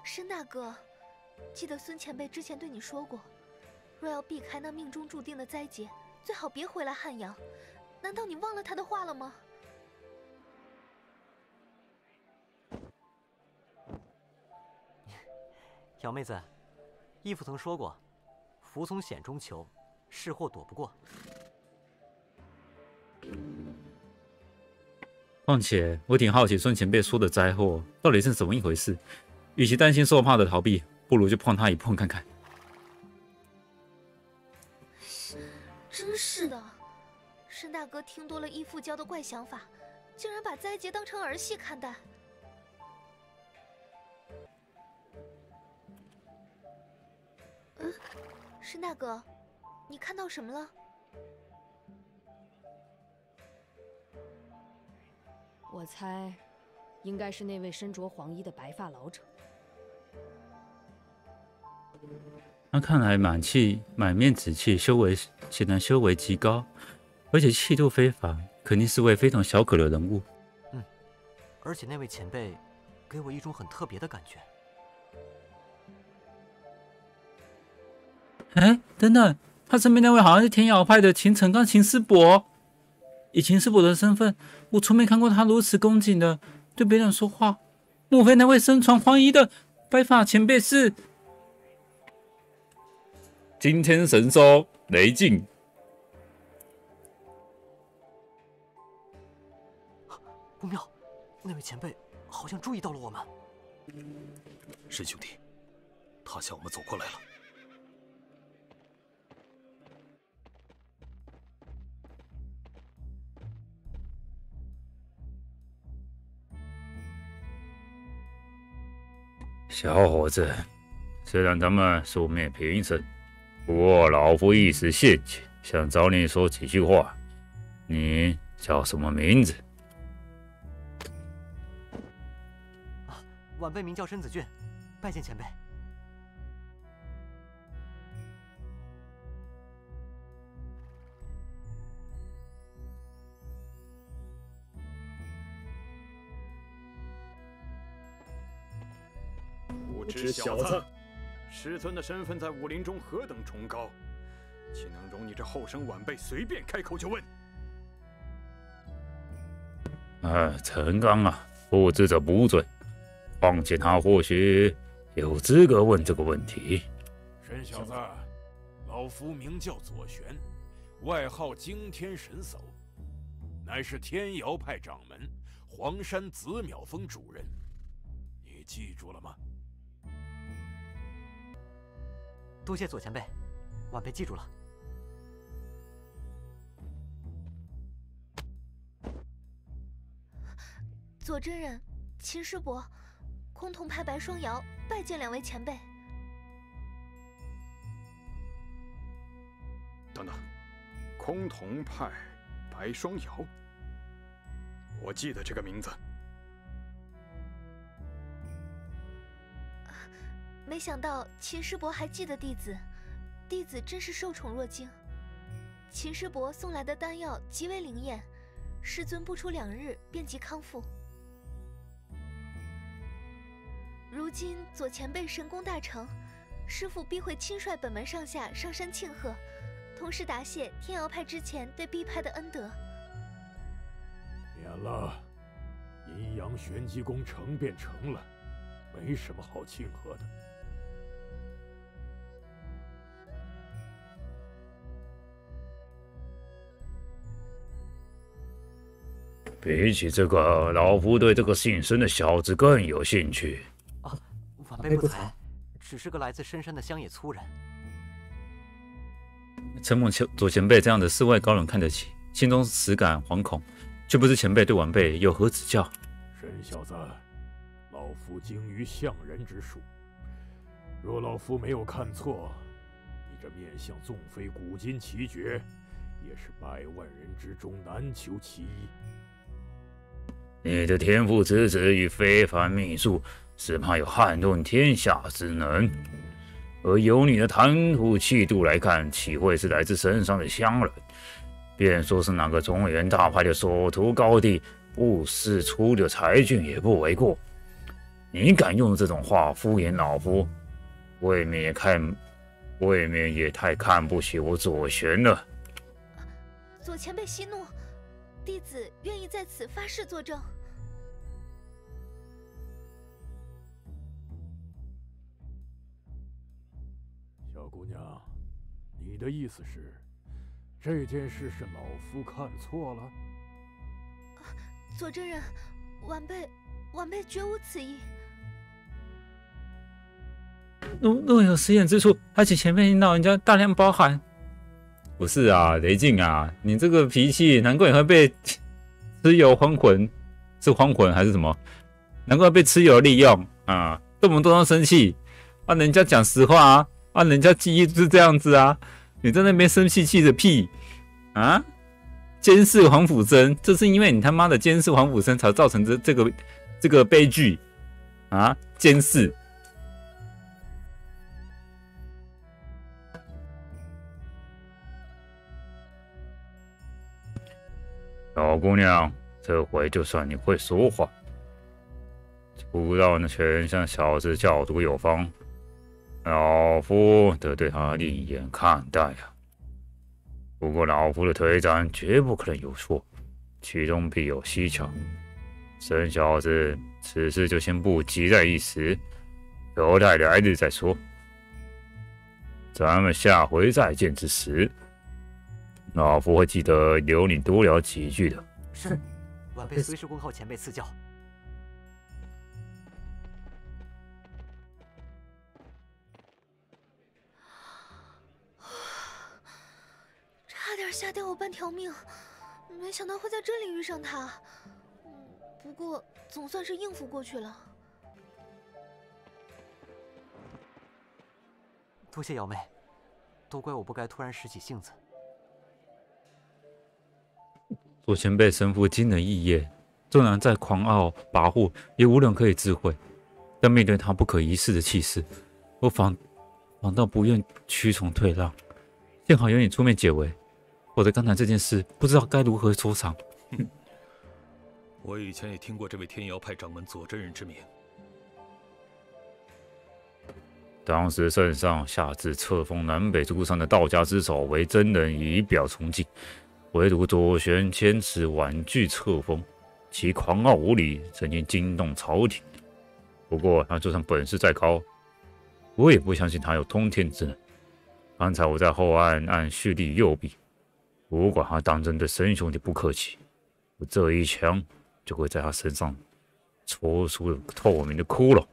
申大哥，记得孙前辈之前对你说过，若要避开那命中注定的灾劫，最好别回来汉阳。难道你忘了他的话了吗？ 瑶妹子，义父曾说过，福从险中求，是祸躲不过。 况且我挺好奇孙前辈说的灾祸到底是怎么一回事。与其担心受怕的逃避，不如就碰他一碰看看。 真是的，申大哥听多了义父教的怪想法，竟然把灾劫当成儿戏看待。申大哥，你看到什么了？ 我猜，应该是那位身着黄衣的白发老者。 他看来满面紫气，显然修为极高，而且气度非凡，肯定是位非同小可的人物。 而且那位前辈给我一种很特别的感觉。 哎，等等，他身边那位好像是天瑶派的秦城刚秦师伯。以秦师伯的身份，我从没看过他如此恭敬的对别人说话。莫非那位身穿黄衣的白发前辈是金天神兽雷静？ 不妙，那位前辈好像注意到了我们。 申兄弟，他向我们走过来了。 小伙子，虽然他们素面平生，不过老夫一时兴起，想找你说几句话。你叫什么名字？ 晚辈名叫申子俊，拜见前辈。 无知小子，师尊的身份在武林中何等崇高，岂能容你这后生晚辈随便开口就问？ 陈刚啊，不知者不罪。况且他或许有资格问这个问题。 申小子，老夫名叫左玄，外号惊天神叟，乃是天瑶派掌门黄山紫渺峰主人。你记住了吗？ 多谢左前辈，晚辈记住了。 左真人、秦师伯、崆峒派白双瑶拜见两位前辈。 等等，崆峒派白双瑶，我记得这个名字。 没想到秦师伯还记得弟子，弟子真是受宠若惊。秦师伯送来的丹药极为灵验，师尊不出2日便即康复。如今左前辈神功大成，师父必会亲率本门上下上山庆贺，同时答谢天瑶派之前对毕派的恩德。 免了，阴阳玄机功成便成了，没什么好庆贺的。 比起这个，老夫对这个姓申的小子更有兴趣。 晚辈不才，只是个来自深山的乡野粗人。 陈猛左前辈这样的世外高人看得起，心中实感惶恐，却不知前辈对晚辈有何指教。 申小子，老夫精于相人之术，若老夫没有看错，你这面相纵非古今奇绝，也是百万人之中难求其一。 你的天赋之子与非凡秘术，只怕有撼动天下之能。而由你的谈吐气度来看，岂会是来自深山的乡人？便说是哪个中原大派的所徒高弟，不世出的才俊也不为过。 你敢用这种话敷衍老夫，未免也太看不起我左玄了。 左前辈息怒，弟子愿意在此发誓作证。 小姑娘，你的意思是，这件事是老夫看错了？ 左真人，晚辈绝无此意。 若有失言之处，还请前辈领导人家大量包涵。不是啊，雷静啊，你这个脾气，难怪你会被蚩尤还魂，是还魂还是什么？难怪被蚩尤利用啊，动不动都生气啊！人家讲实话啊，人家记忆就是这样子啊，你在那边生气气个屁啊！监视黄甫生，这是因为你他妈的监视黄甫生才造成这个悲剧啊！监视。小姑娘，这回就算你会说话，出到那全向小子教毒有方，老夫得对他另眼看待啊。不过老夫的推断绝不可能有错，其中必有蹊跷。沈小子，此事就先不急在一时，留待来日再说。咱们下回再见之时，老夫会记得留你多聊几句的。 是，晚辈随时恭候前辈赐教。 差点吓掉我半条命，没想到会在这里遇上他。不过总算是应付过去了。 多谢瑶妹，都怪我不该突然拾起性子。 左前辈身负惊人异业，纵然再狂傲跋扈，也无人可以智慧。但面对他不可一世的气势，我反倒不愿屈从退让。幸好有你出面解围，否则刚才这件事不知道该如何收场。 我以前也听过这位天瑶派掌门左真人之名。 当时圣上下至册封南北诸上的道家之首为真人，以表崇敬。唯独左玄坚持婉拒册封，其狂傲无礼，曾经惊动朝廷。不过他就算本事再高，我也不相信他有通天之能。刚才我在后岸按蓄力右臂，如果他当真对神兄弟不客气，我这一枪就会在他身上戳出透明的窟窿。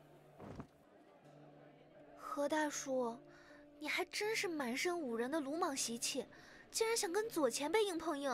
何大叔，你还真是满身武人的鲁莽习气，竟然想跟左前辈硬碰硬。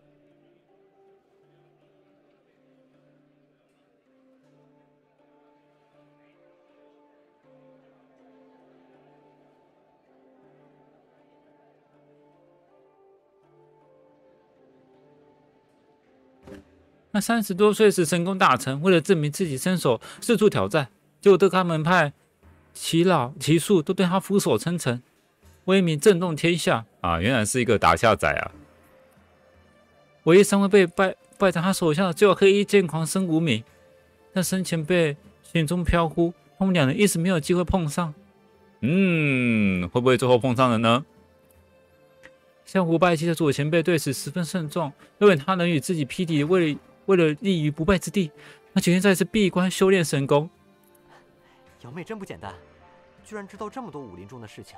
那30多岁时神功大成，为了证明自己身手，四处挑战，结果各他门派其老其数都对他俯首称臣，威名震动天下啊！原来是一个打架仔啊！唯一尚未被败在他手下的只有黑衣剑狂申无名，但生前辈心中飘忽，他们两人一直没有机会碰上。会不会最后碰上了呢？相互拜祭的左前辈对此十分慎重，认为他能与自己匹敌，为了立于不败之地，他决定再次闭关修炼神功。 瑶妹真不简单，居然知道这么多武林中的事情。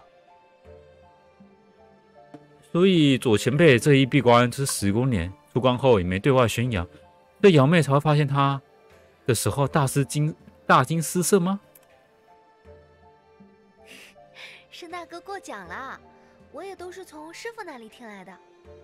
所以左前辈这一闭关是10公年，出关后也没对外宣扬，所以瑶妹才会发现他的时候大惊失色吗？ 申大哥过奖了，我也都是从师傅那里听来的。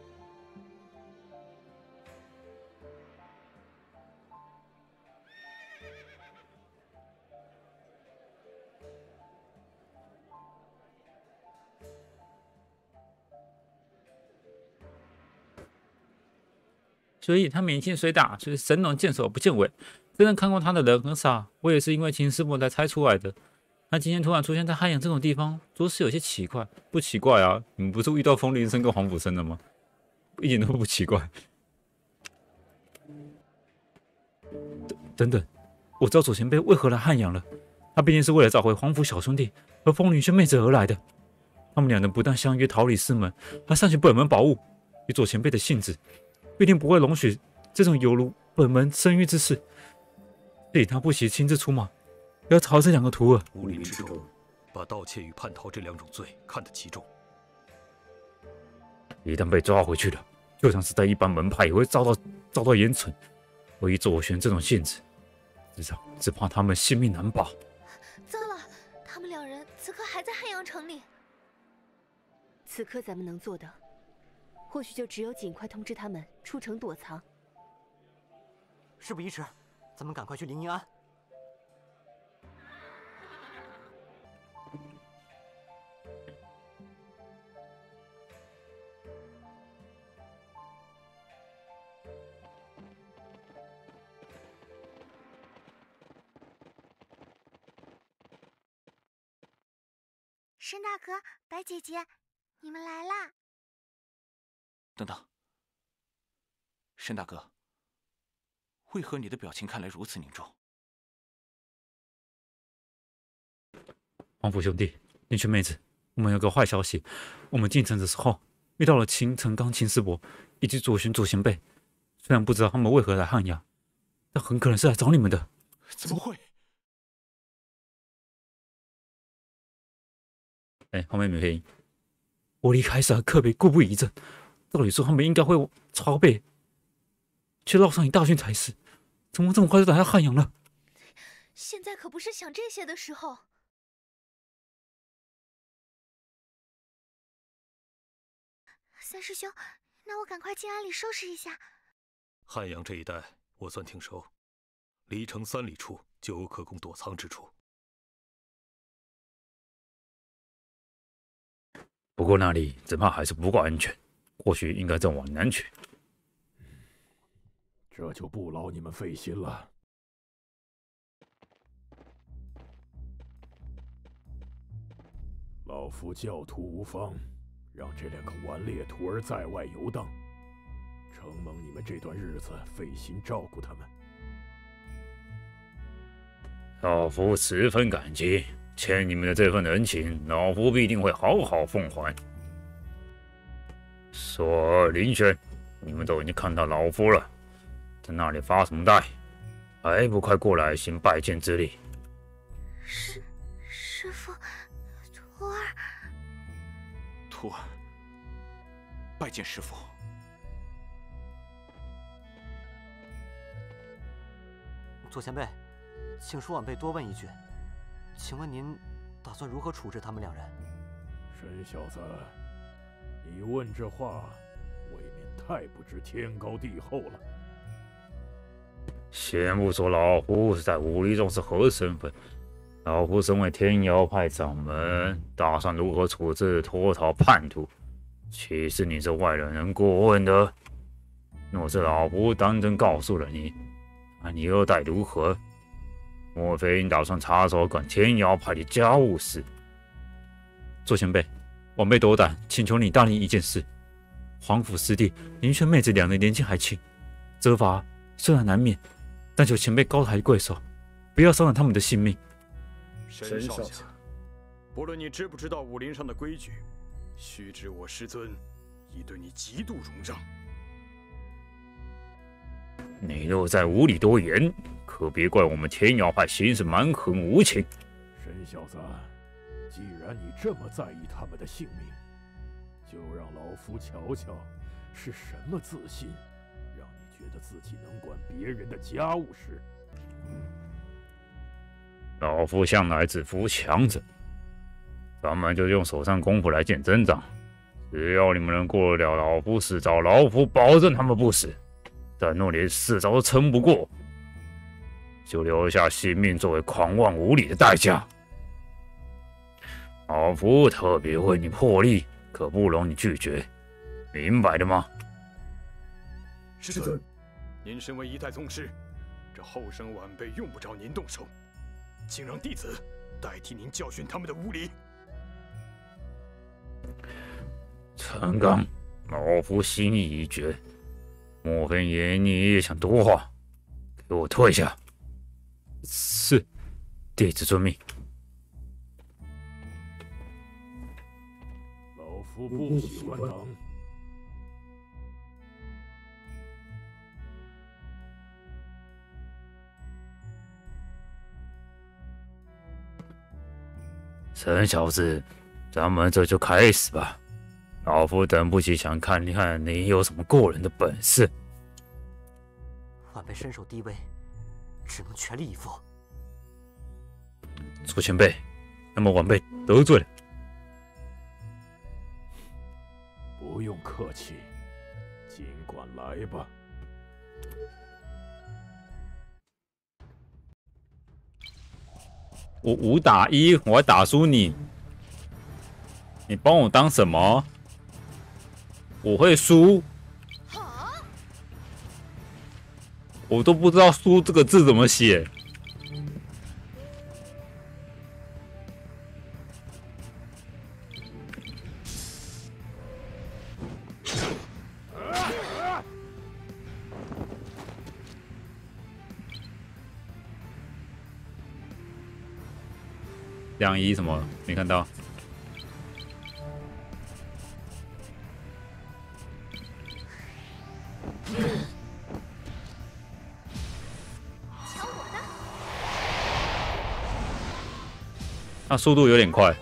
所以他免信随打，就是神龙见首不见尾。真正看过他的人很少，我也是因为秦师傅才猜出来的。他今天突然出现在汉阳这种地方，着实有些奇怪。不奇怪啊，你们不是遇到风铃声跟黄甫生的吗？一点都不奇怪。等等， 我知道左前辈为何来汉阳了。他必定是为了找回皇府小兄弟和风铃轩妹子而来的。他们两人不但相约逃离师门，还上取本门宝物。以左前辈的性子，必定不会容许这种有如本门声誉之事。所以他不惜亲自出马，要朝这两个徒儿。 武林之中，把盗窃与叛逃这两种罪看得极重。 一旦被抓回去了，就像是在一般门派也会遭到严惩。我以左旋这种性子，只怕他们性命难保。 糟了，他们两人此刻还在汉阳城里。 此刻咱们能做的，或许就只有尽快通知他们出城躲藏。 事不宜迟，咱们赶快去灵隐庵。 申大哥，白姐姐，你们来啦！ 等等，申大哥，为何你的表情看来如此凝重？ 皇甫兄弟，灵轩妹子，我们有个坏消息，我们进城的时候遇到了秦成刚、秦师伯以及左旋左前辈。虽然不知道他们为何来汉阳，但很可能是来找你们的。 怎么会？ 后面没配音。我离开时还特别故布疑阵，照理说他们应该会抄背，却绕上一大圈才是。怎么这么快就来到汉阳了？ 现在可不是想这些的时候。 三师兄，那我赶快进庵里收拾一下。 汉阳这一带我算挺熟，离城3里处就有可供躲藏之处。 不过那里只怕还是不够安全，或许应该再往南去。 这就不劳你们费心了。老夫教徒无方，让这两个顽劣徒儿在外游荡，承蒙你们这段日子费心照顾他们。 老夫十分感激。欠你们的这份人情，老夫必定会好好奉还。索尔、林轩，你们都已经看到老夫了，在那里发什么呆？还不快过来行拜见之礼？ 师父，徒儿， 徒儿，拜见师父。 左前辈，请恕晚辈多问一句。请问您打算如何处置他们两人？ 沈小子，你问这话，未免太不知天高地厚了。 先不说老夫是在武林中是何身份，老夫身为天妖派掌门，打算如何处置脱逃叛徒，岂是你这外人能过问的？若是老夫当真告诉了你，那你又待如何？莫非你打算插手管天妖派的家务事？左前辈，晚辈斗胆请求你答应一件事：皇甫师弟、林轩妹子两人年纪还轻，责罚虽然难免，但求前辈高抬贵手，不要伤了他们的性命。 沈少侠，不论你知不知道武林上的规矩，须知我师尊已对你极度容让。 你若再无理多言，可别怪我们天妖派行事蛮横无情。 沈小子，既然你这么在意他们的性命，就让老夫瞧瞧是什么自信，让你觉得自己能管别人的家务事。 老夫向来只服强者，咱们就用手上功夫来见真章。只要你们能过得了老夫4招，老夫保证他们不死。但若连4招都撑不过，就留下性命作为狂妄无礼的代价。老夫特别为你破例，可不容你拒绝，明白了吗？ 师尊，您身为一代宗师，这后生晚辈用不着您动手，请让弟子代替您教训他们的无礼。 陈刚，老夫心意已决。莫非爷你也想多话？给我退下！ 是，弟子遵命。 老夫不喜欢等。 陈小子，咱们这就开始吧。老夫等不及想看看你有什么过人的本事。 晚辈身受低微，只能全力以赴。 左前辈，那么晚辈得罪了。 不用客气，尽管来吧。 我5打1，我还打输你，你帮我当什么？我会输，我都不知道“输”这个字怎么写。2-1什么？没看到。他速度有点快。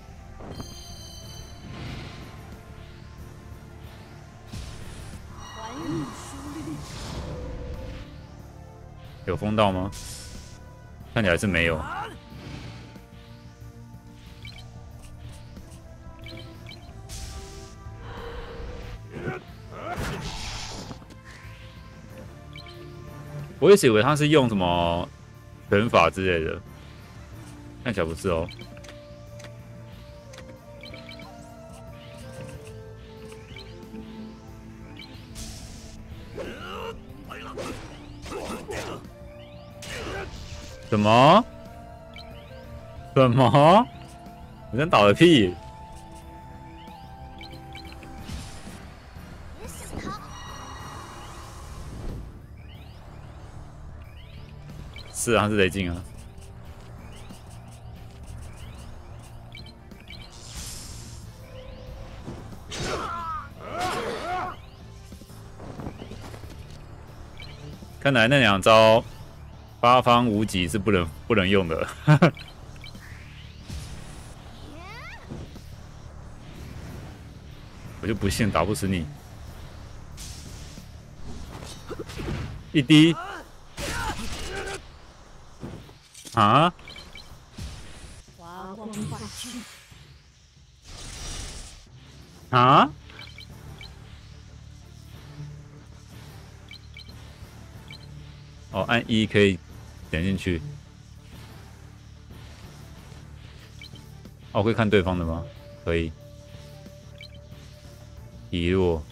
有封到吗？看起来是没有。我一直以为他是用什么拳法之类的，看起来不是哦。什么？什么？你在打个屁！是啊，是雷镜啊。看来那2招八方无极是不能用的。我就不信打不死你。一滴。啊！啊！哦，按1可以点进去。哦，我可以看对方的吗？可以。遗落。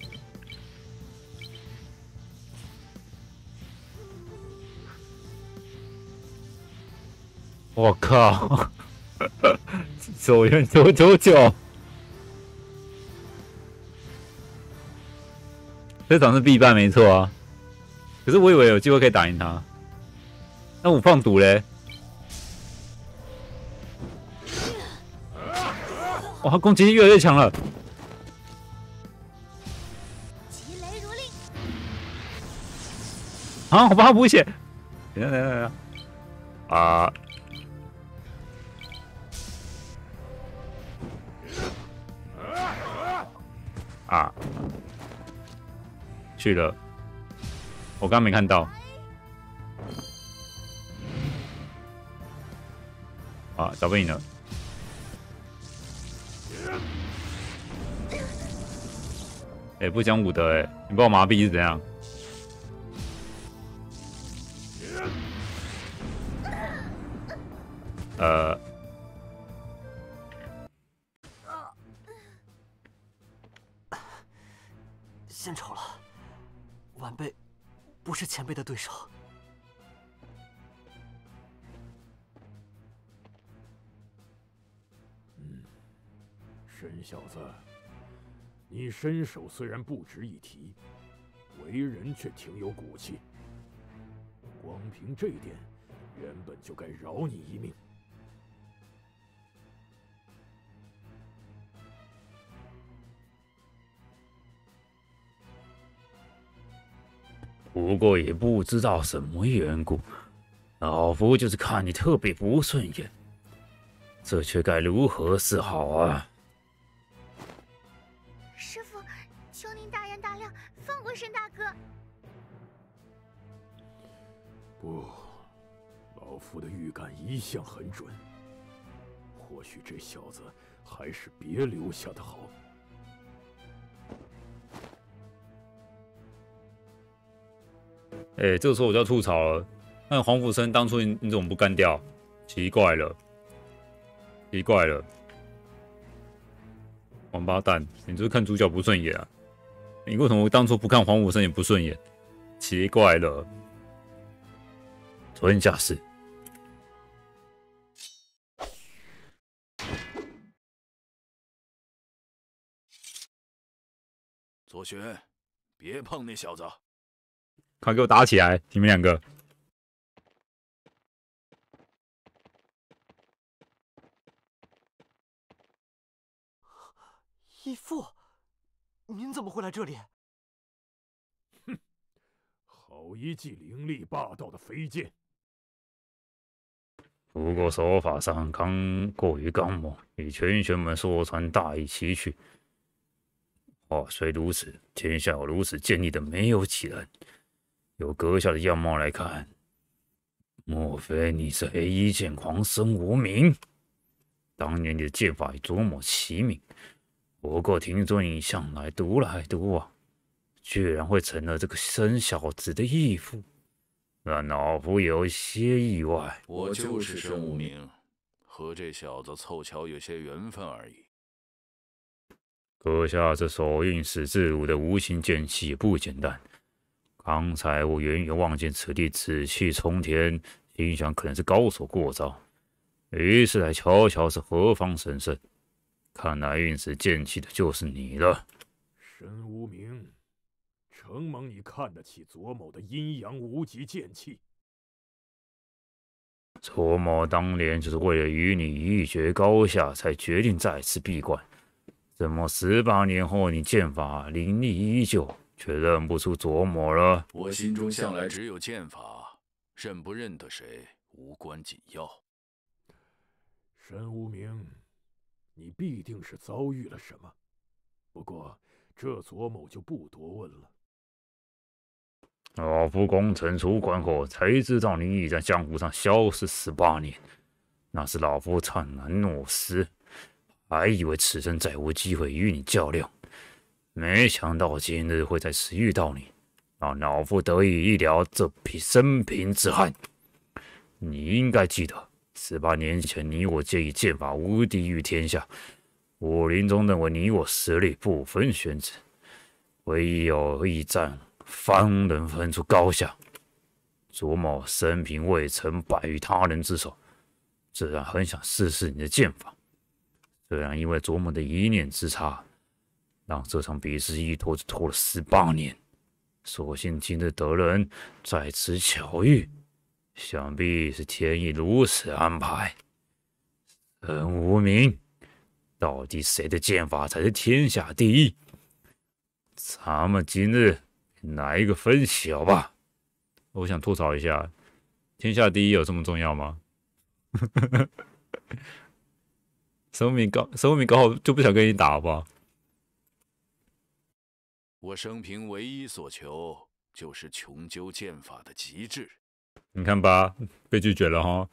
我靠！手缘999，这场是必败没错啊。可是我以为有机会可以打赢他。那我放毒嘞？哇，他攻击力越来越强了。 疾雷如令。 啊！我帮他补血。等等。啊！啊！去了，我刚没看到。啊，打不赢了。不讲武德你把我麻痹是怎样？ 献丑了，晚辈不是前辈的对手。 沈小子，你身手虽然不值一提，为人却挺有骨气。光凭这点， 原本就该饶你一命。 不过也不知道什么缘故，老夫就是看你特别不顺眼，这却该如何是好啊？ 师傅，求您大人大量，放过申大哥。 不，老夫的预感一向很准。或许这小子还是别留下的好。 这个时候我就要吐槽了。那黄甫生当初你怎么不干掉？奇怪了，奇怪了，王八蛋，你就是看主角不顺眼啊！你为什么当初不看黄甫生也不顺眼？奇怪了，吞下是。 左旋，别碰那小子！ 快给我打起来！你们两个。 义父，您怎么会来这里？ 哼，好一记凌厉霸道的飞剑！ 不过手法上过于刚猛，与全玄门说穿大异其趣。话虽如此，天下有如此剑力的没有几人。由阁下的样貌来看，莫非你是黑衣剑狂申无名？当年你的剑法与卓某齐名，不过听说你向来独来独往，居然会成了这个申小子的义父，让老夫有些意外。 我就是申无名，和这小子凑巧有些缘分而已。 阁下这手运使自如的无形剑气也不简单。刚才我远远望见此地紫气冲天，心想可能是高手过招，于是来瞧瞧是何方神圣。看来运使剑气的就是你了。 申无名，承蒙你看得起左某的阴阳无极剑气。 卓某当年就是为了与你一决高下，才决定再次闭关。怎么18年后你剑法凌厉依旧，却认不出卓某了？ 我心中向来只有剑法，认不认得谁无关紧要。 申无名，你必定是遭遇了什么。不过这左某就不多问了。 老夫功成出关后，才知道你已在江湖上消失18年，那是老夫怅然若失。还以为此生再无机会与你较量，没想到今日会在此遇到你，让老夫得以一了这匹生平之憾。你应该记得，18年前你我皆以剑法无敌于天下，武林中认为你我实力不分轩轾，唯有一战方能分出高下。卓某生平未曾败于他人之手，自然很想试试你的剑法。虽然因为卓某的一念之差，让这场比试一拖就拖了18年，所幸今日得人在此巧遇，想必是天意如此安排。申无名，到底谁的剑法才是天下第一？咱们今日来一个分晓吧。我想吐槽一下，天下第一有这么重要吗？申无名刚好就不想跟你打，好不好？ 我生平唯一所求，就是穷究剑法的极致。 你看吧，被拒绝了哈。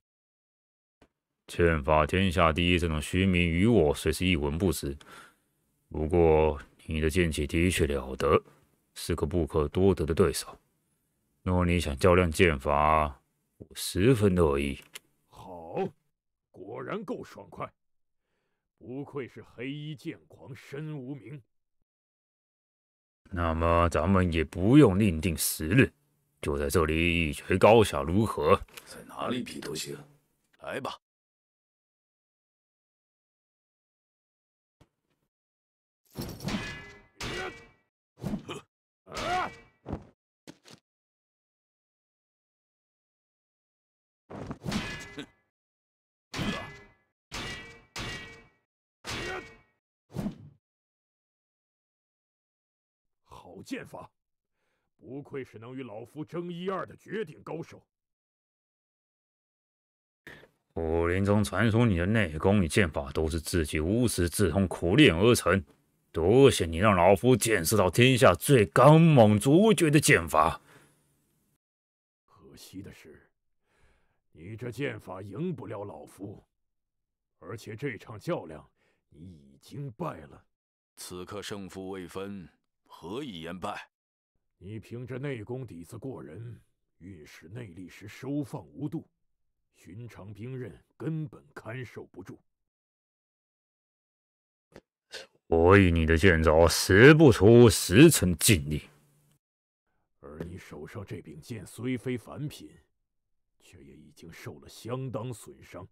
剑法天下第一这种虚名，于我虽是一文不值。不过你的剑气的确了得，是个不可多得的对手。若你想较量剑法，我十分乐意。 好，果然够爽快。不愧是黑衣剑狂申无名。 那么咱们也不用另定时日，就在这里一决高下，如何？ 在哪里比都行，来吧。 好剑法，不愧是能与老夫争一二的绝顶高手。 武林中传说你的内功与剑法都是自己无师自通苦练而成，多谢你让老夫见识到天下最刚猛卓绝的剑法。 可惜的是，你这剑法赢不了老夫，而且这场较量你已经败了。 此刻胜负未分，何以言败？ 你凭着内功底子过人，运使内力时收放无度，寻常兵刃根本看守不住。 我以你的剑招使不出10成劲力， 而你手上这柄剑虽非凡品，却也已经受了相当损伤。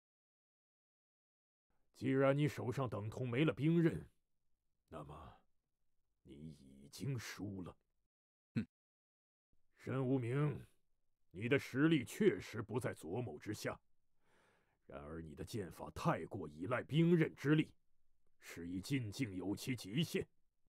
既然你手上等同没了兵刃，那么你已经输了。 哼， 申无名，你的实力确实不在左某之下，然而你的剑法太过依赖兵刃之力，是以进境有其极限。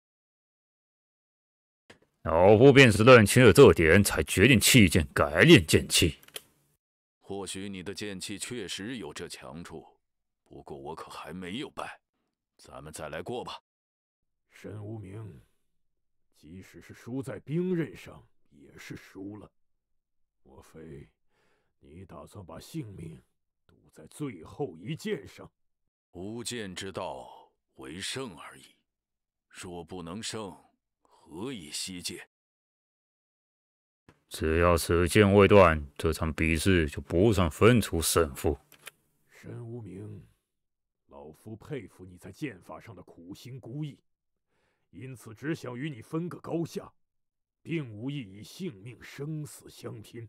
老夫便是认清了这点，才决定弃剑改练剑气。 或许你的剑气确实有这强处，不过我可还没有败，咱们再来过吧。 申无名，即使是输在兵刃上，也是输了。莫非你打算把性命赌在最后一剑上？ 无剑之道，为胜而已。若不能胜，何以息剑？ 只要此剑未断，这场比试就不算分出胜负。 申无名，老夫佩服你在剑法上的苦心孤诣，因此只想与你分个高下，并无意以性命生死相拼。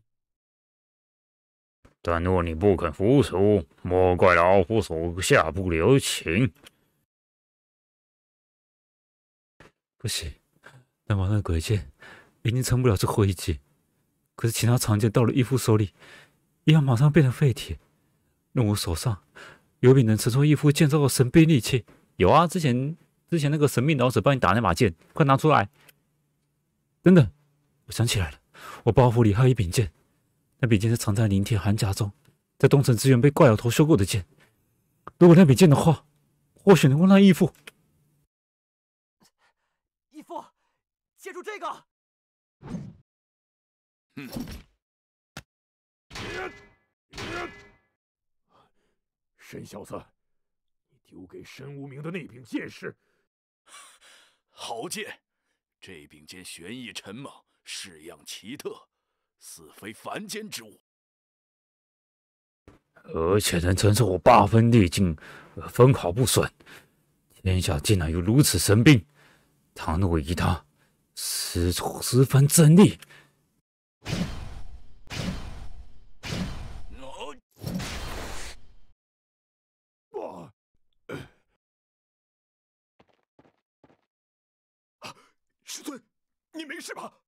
但若你不肯服输，莫怪老夫手下不留情。 不行，南王那鬼剑已经撑不了这后一击，可是其他长剑到了义父手里，也要马上变成废铁。那我手上有柄能承受义父剑招的神兵利器。有啊，之前那个神秘老者帮你打那把剑，快拿出来！等等，我想起来了，我包袱里还有一柄剑，那柄剑是藏在灵铁寒甲中，在东城之源被怪老头修过的剑。如果那柄剑的话，或许能够让义父。 义父，借助这个。 申小子，你丢给申无名的那柄剑是？ 好剑，这柄剑玄异沉猛，式样奇特，似非凡间之物， 而且能承受我8分力劲而分毫不损。天下竟然有如此神兵，倘若以他使出10分真力， 师尊，你没事吧？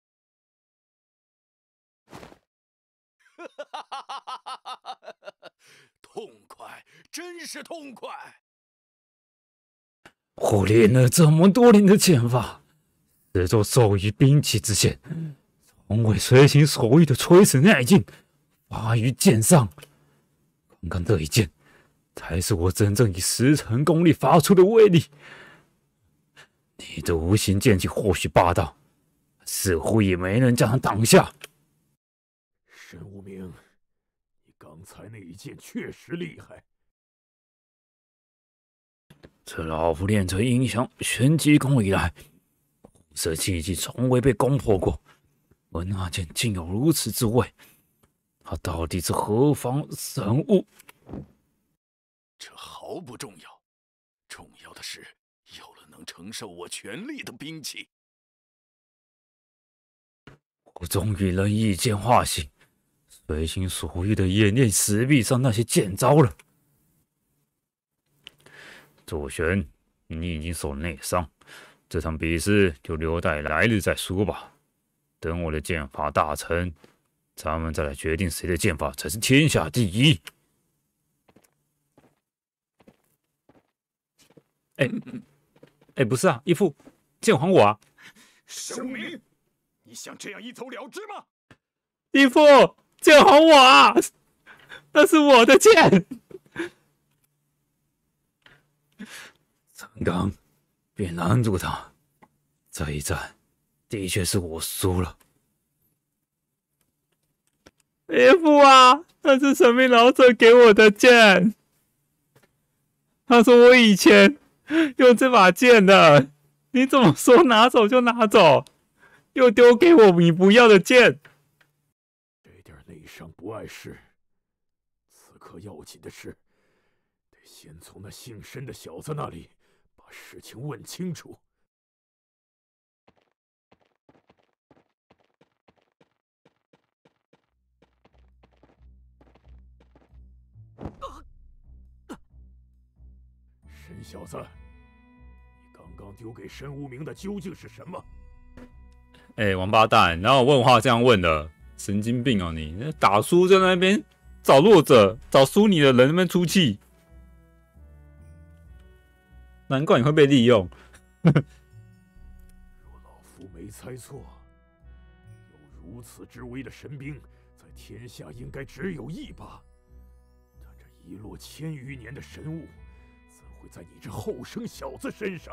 痛快，真是痛快！ 我练了这么多年的剑法，始作授予兵器之前，从未随心所欲的垂死耐劲发于剑上。刚刚这一剑，才是我真正以10成功力发出的威力。你的无形剑气或许霸道，似乎也没能将它挡下。 申无名，你刚才那一剑确实厉害。 这老夫练成阴阳玄机功以来，这气机从未被攻破过，而那剑竟有如此之威，它到底是何方神物？ 这毫不重要，重要的是有了能承受我全力的兵器。 我终于能一剑化形，随心所欲的演练石壁上那些剑招了。左旋，你已经受了内伤，这场比试就留待来日再说吧。等我的剑法大成，咱们再来决定谁的剑法才是天下第一。 不是啊，义父，剑还我啊！ 沈无名，你想这样一走了之吗？ 义父，剑还我啊！那是我的剑。陈刚，别拦住他，这一战的确是我输了。义父啊，那是神秘老者给我的剑。他说我以前用这把剑的，你怎么说拿走就拿走，又丢给我你不要的剑？ 这点内伤不碍事，此刻要紧的是，得先从那姓申的小子那里把事情问清楚。申小子，你刚刚丢给申无名的究竟是什么？ 王八蛋！然后问话这样问的，神经病哦你！打输在那边找弱者，找输你的人那边出气，难怪你会被利用。 若老夫没猜错，有如此之威的神兵，在天下应该只有一把。但这遗落1000余年的神物，怎会在你这后生小子身上？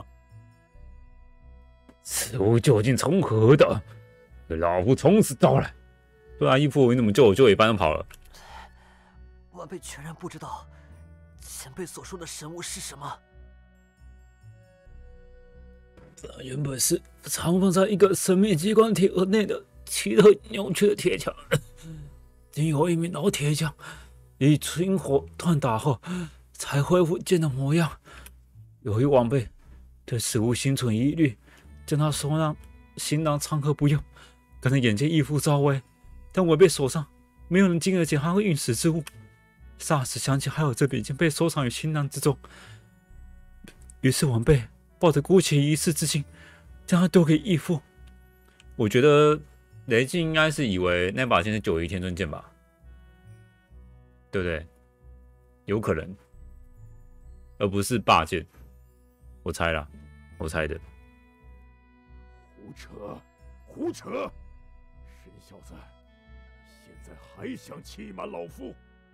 此物究竟从何而得？老夫从实招来。对啊，义父，你怎么救我救一半就跑了？ 晚辈全然不知道前辈所说的神物是什么。 这原本是藏放在一个神秘机关铁盒内的奇特扭曲的铁枪，经由一名老铁匠以清火锻打后，才恢复剑的模样。由于晚辈对此物心存疑虑，将它收纳行囊仓盒不用。刚才眼见义父招威，但晚辈手上没有人经得起它会运死之物，霎时想起还有这笔已经被收藏于行囊之中，于是晚辈抱着姑且一试之心，将它丢给义父。我觉得雷静应该是以为那把剑是91天尊剑吧，对不对？有可能，而不是霸剑。我猜啦，我猜的。 胡扯，胡扯！申小子，现在还想欺瞒老夫？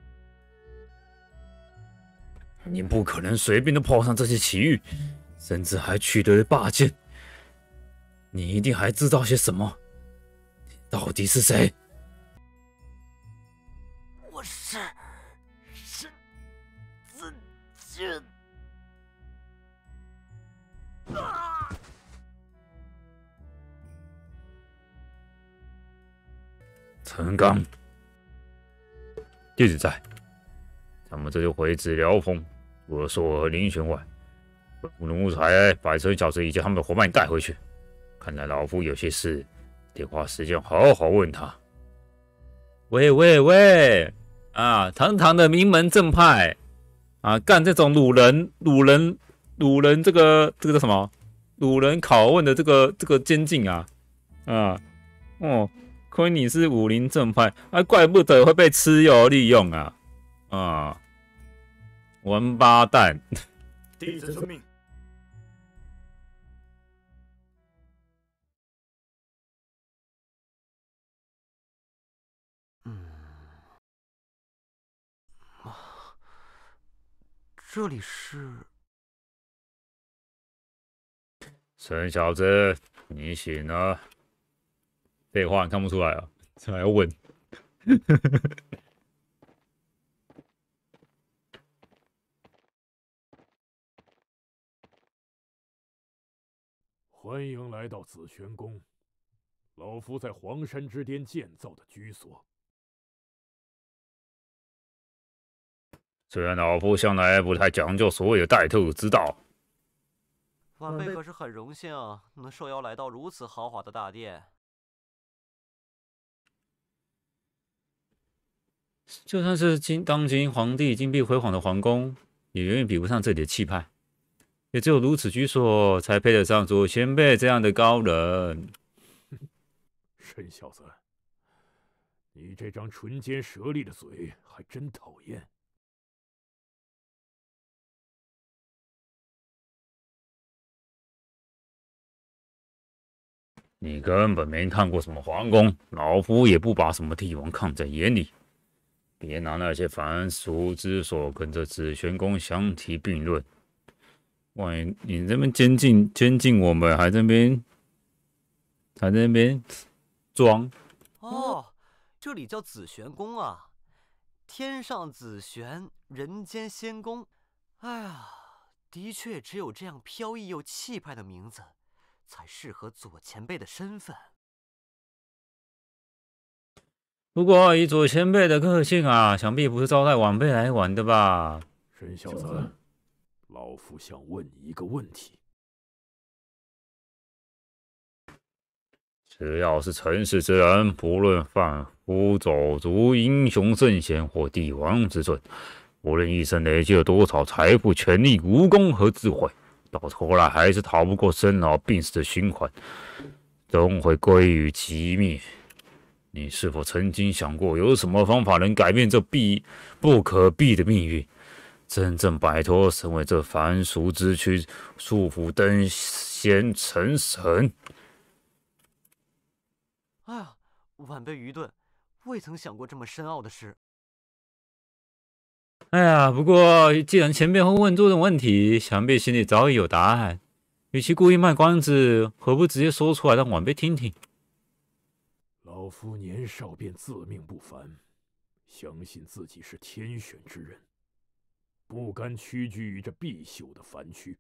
你不可能随便的碰上这些奇遇，甚至还取得了霸剑。你一定还知道些什么？你到底是谁？ 我是申子俊。 陈刚，弟子在。咱们这就回至辽峰，除了说和林玄外，不奴才百车小子以及他们的伙伴带回去。看来老夫有些事得花时间好好问他。喂啊！堂堂的名门正派啊，干这种掳人这个叫什么？掳人拷问的这个监禁啊亏你是武林正派，怪不得会被蚩尤利用啊！王八蛋！ 弟子遵命。 这里是？ 陈小子，你醒了？废话，你看不出来啊？这还要问？ 欢迎来到紫玄宫，老夫在黄山之巅建造的居所。 虽然老夫向来不太讲究所谓的待客之道， 晚辈可是很荣幸能受邀来到如此豪华的大殿。 就算是当今皇帝金碧辉煌的皇宫，也远远比不上这里的气派。也只有如此居所，才配得上左前辈这样的高人。 申小子，你这张唇尖舌利的嘴还真讨厌。 你根本没看过什么皇宫，老夫也不把什么帝王看在眼里。别拿那些凡俗之说跟这紫玄宫相提并论。万一你这边监禁我们，还在那边装。 哦，这里叫紫玄宫啊，天上紫玄，人间仙宫。哎呀，的确只有这样飘逸又气派的名字，才适合左前辈的身份。 不过以左前辈的个性啊，想必不是招待晚辈来玩的吧？ 沈小子，老夫想问你一个问题。 只要是尘世之人，不论贩夫走卒、英雄圣贤或帝王之尊，无论一生累积了多少财富、权力、武功和智慧，到头来还是逃不过生老病死的循环，终会归于寂灭。你是否曾经想过，有什么方法能改变这不可避的命运，真正摆脱成为这凡俗之躯，束缚登仙成神？ 哎呀，晚辈愚钝，未曾想过这么深奥的事。 哎呀，不过既然前辈会问这种问题，想必心里早已有答案。与其故意卖关子，何不直接说出来，让晚辈听听？ 老夫年少便自命不凡，相信自己是天选之人，不甘屈居于这必朽的凡躯。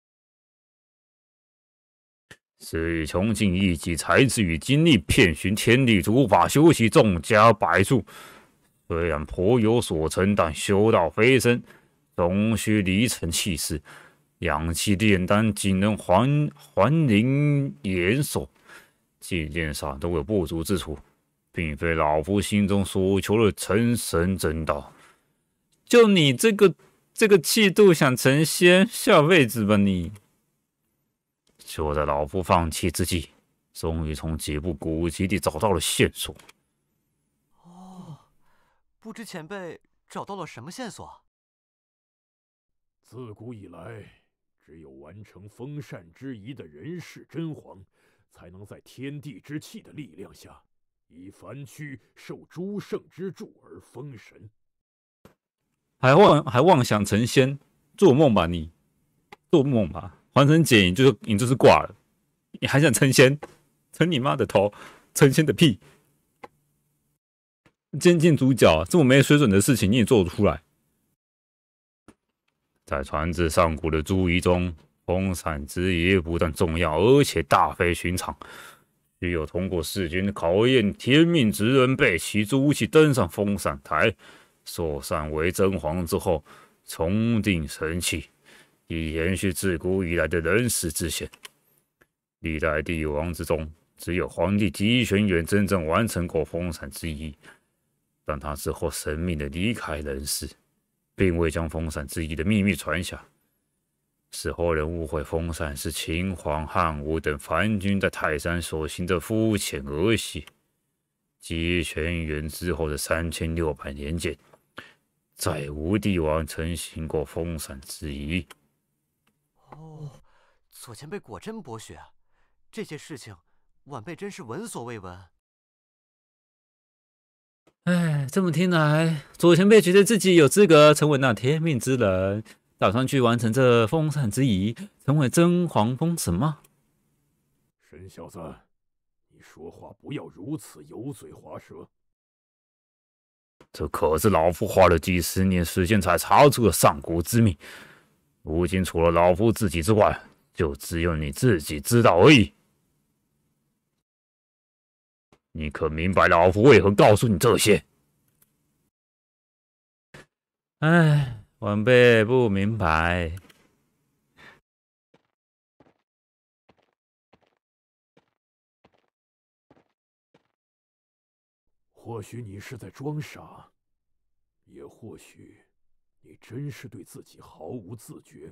是以穷尽一己才智与精力，遍寻天地诸法，修习众家百术。虽然颇有所成，但修道飞升，终须离尘弃世，养气炼丹，仅能还灵延寿。渐渐上都有不足之处，并非老夫心中所求的成神真道。 就你这个气度，想成仙，下辈子吧你！ 就在老夫放弃之际，终于从几部古籍里找到了线索。 哦，不知前辈找到了什么线索？ 自古以来，只有完成封禅之仪的人世真皇，才能在天地之气的力量下，以凡躯受诸圣之助而封神。 还妄想成仙，做梦吧你！做梦吧！还成姐，你就是挂了。你还想成仙？成你妈的头！成仙的屁！监禁主角这么没水准的事情你也做得出来？ 在传至上古的诸仪中，封禅之仪不但重要，而且大非寻常。只有通过弑君考验天命之人，被其朱气登上封禅台，受禅为真皇之后，重定神器，以延续自古以来的人世之宪。历代帝王之中，只有皇帝狄玄元真正完成过封禅之仪，但他之后神秘的离开人世，并未将封禅之仪的秘密传下。使后人误会封禅是秦皇汉武等藩君在泰山所行的肤浅儿戏。狄玄元之后的3600年间，再无帝王曾行过封禅之仪。 哦，左前辈果真博学，这些事情晚辈真是闻所未闻。 哎，这么听来，左前辈觉得自己有资格成为那天命之人，打算去完成这封禅之仪，成为真皇封神吗？ 沈小子，你说话不要如此油嘴滑舌。 这可是老夫花了几十年时间才查出的上古之秘，如今除了老夫自己之外，就只有你自己知道而已。你可明白老夫为何告诉你这些？ 哎，晚辈不明白。 或许你是在装傻，也或许你真是对自己毫无自觉。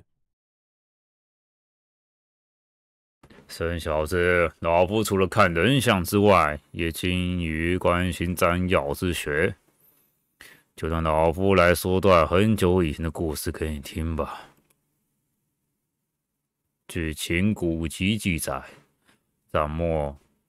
沈小子，老夫除了看人相之外，也精于关心占药之学。就让老夫来说段很久以前的故事给你听吧。据秦古籍记载，战末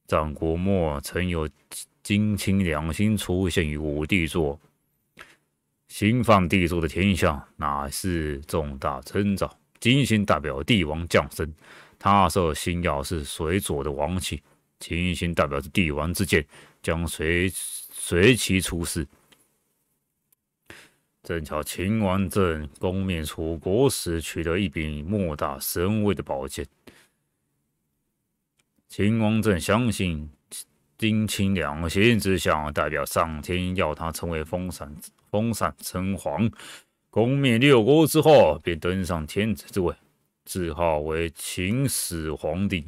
战国末曾有金青两星出现于五帝座，新放帝座的天象乃是重大征兆。金星代表帝王降生，他射星耀是水左的王气，金星代表着帝王之剑将随其出世。正巧秦王政攻灭楚国时，取得一柄莫大神威的宝剑。秦王政相信金青两星之象代表上天要他成为封禅称皇，攻灭六国之后，便登上天子之位，自号为秦始皇帝。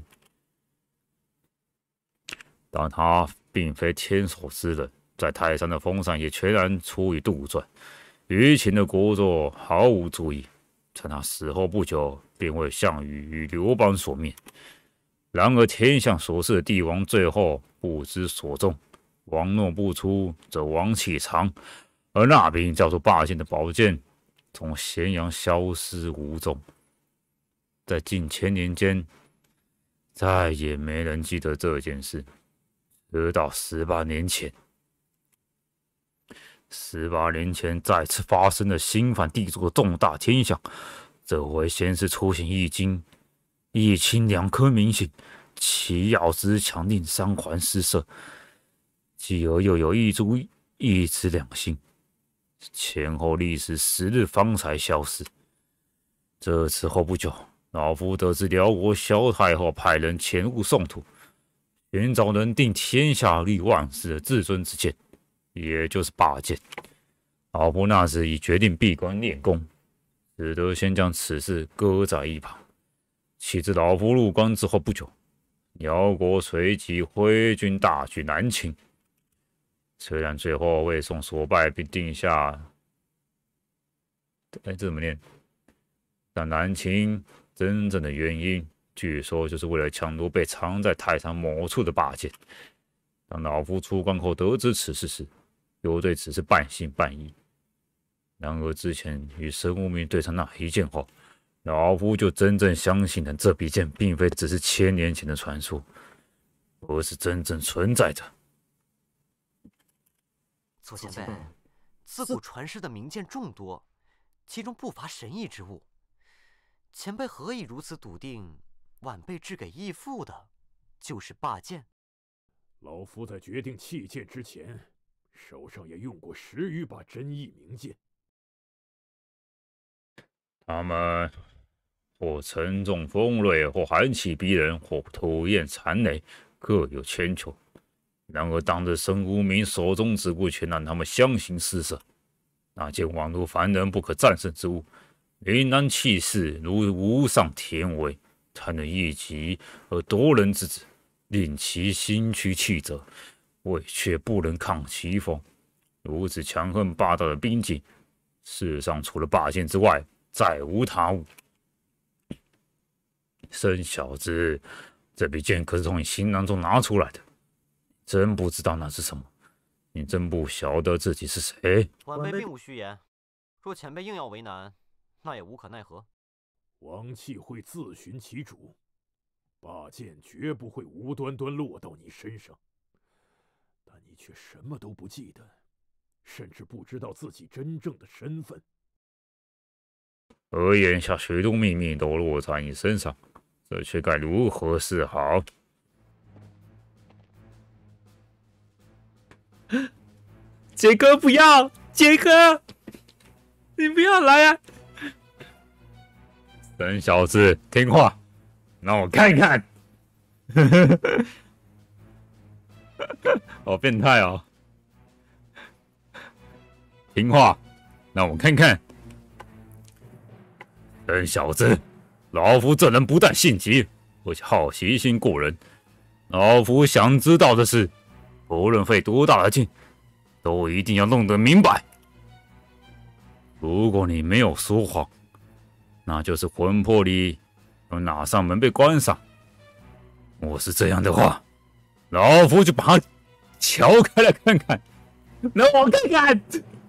但他并非天手之人，在泰山的封禅也全然出于杜撰。于秦的国祚毫无注意，在他死后不久，便为项羽与刘邦所灭。然而天象所示的帝王最后不知所终，王若不出，则王气长，而那柄叫做霸剑的宝剑，从咸阳消失无踪。在近千年间，再也没人记得这件事，直到18年前。18年前再次发生了新反帝座的重大天象，这回先是出现一青2颗明星，其耀之强令三环失色，继而又有一株一子两星，前后历时10日方才消失。这次后不久，老夫得知辽国萧太后派人潜入宋土，寻找能定天下立万世的至尊之剑，也就是霸剑。老夫那时已决定闭关练功，只得先将此事搁在一旁。岂知老夫入关之后不久，辽国随即挥军大举南侵。虽然最后魏宋所败，并定下，这怎么念？但南侵真正的原因，据说就是为了抢夺被藏在泰山某处的霸剑。当老夫出关后得知此事时，又对此事半信半疑。然而之前与神无名对上那一剑后，老夫就真正相信了这笔剑并非只是1000年前的传说，而是真正存在着。 左前辈，自古传世的名剑众多，其中不乏神异之物。前辈何以如此笃定，晚辈掷给义父的就是霸剑？ 老夫在决定弃剑之前，手上也用过10余把真异名剑。 他们或沉重锋锐，或寒气逼人，或吐焰残雷，各有千秋。然而当着神无名手中之物，却让他们相形失色。那件宛如凡人不可战胜之物，凛然气势如无上天威，才能一击而夺人之子，令其心躯气折，为却不能抗其风。如此强横霸道的兵器，世上除了霸剑之外，再无他物。生小子，这笔剑可是从你行囊中拿出来的，真不知道那是什么？你真不晓得自己是谁？ 晚辈并无虚言，若前辈硬要为难，那也无可奈何。 王气会自寻其主，霸剑绝不会无端端落到你身上，但你却什么都不记得，甚至不知道自己真正的身份。 而眼下许多秘密都落在你身上，这却该如何是好？ 杰哥不要，杰哥，你不要来啊！ 笨小子，听话，让我看看。好变态哦！听话，让我看看。笨小子，老夫这人不但性急，而且好奇心过人。老夫想知道的是，不论费多大的劲，都一定要弄得明白。如果你没有说谎，那就是魂魄里有哪扇门被关上。若是这样的话，老夫就把它撬开来看看，让我看看，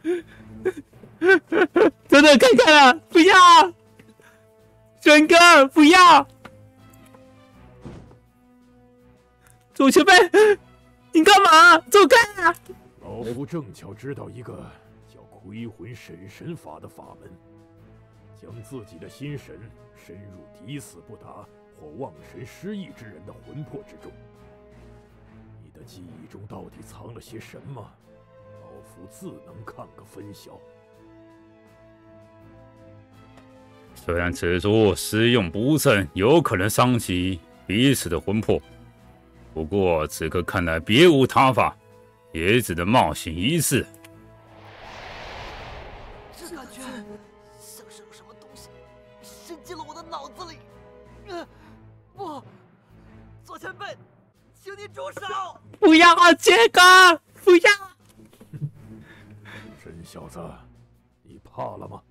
真的看看啊！不要，轩哥，不要！ 左前辈，你干嘛？走开啊！ 老夫正巧知道一个叫魁魂审神法的法门，将自己的心神深入抵死不达或忘神失忆之人的魂魄之中。你的记忆中到底藏了些什么？老夫自能看个分晓。 虽然此术施用不慎，有可能伤及彼此的魂魄，不过此刻看来别无他法，也只能冒险一试。 这感觉像是有什么东西伸进了我的脑子里。不，左前辈，请你住手！ 不要啊，杰哥，不要！ 沈小子，你怕了吗？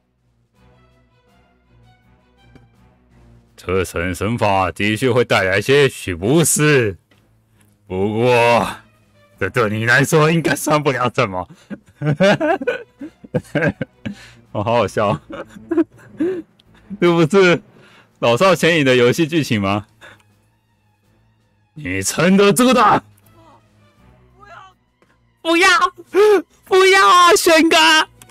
这审神法的确会带来些许不适，不过这对你来说应该算不了什么。好好笑，这不是老少咸宜的游戏剧情吗？你撑得住的！ 不要，不要啊，轩哥！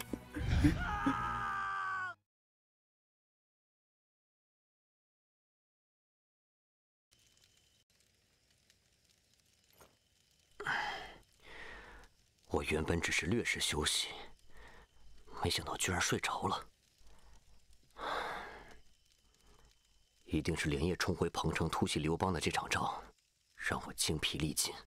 我原本只是略事休息，没想到居然睡着了。一定是连夜冲回彭城突袭刘邦的这场仗，让我精疲力尽。